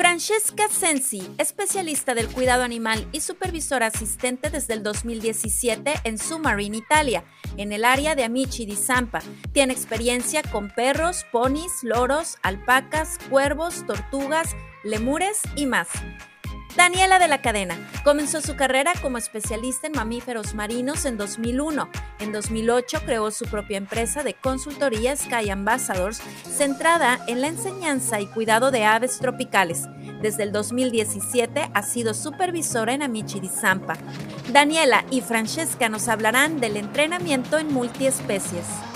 Francesca Sensi, especialista del cuidado animal y supervisora asistente desde el 2017 en Submarine, Italia, en el área de Amici di Zampa. Tiene experiencia con perros, ponis, loros, alpacas, cuervos, tortugas, lemures y más. Daniela de la Cadena comenzó su carrera como especialista en mamíferos marinos en 2001. En 2008 creó su propia empresa de consultoría Sky Ambassadors, centrada en la enseñanza y cuidado de aves tropicales. Desde el 2017 ha sido supervisora en Amici di Zampa. Daniela y Francesca nos hablarán del entrenamiento en multiespecies.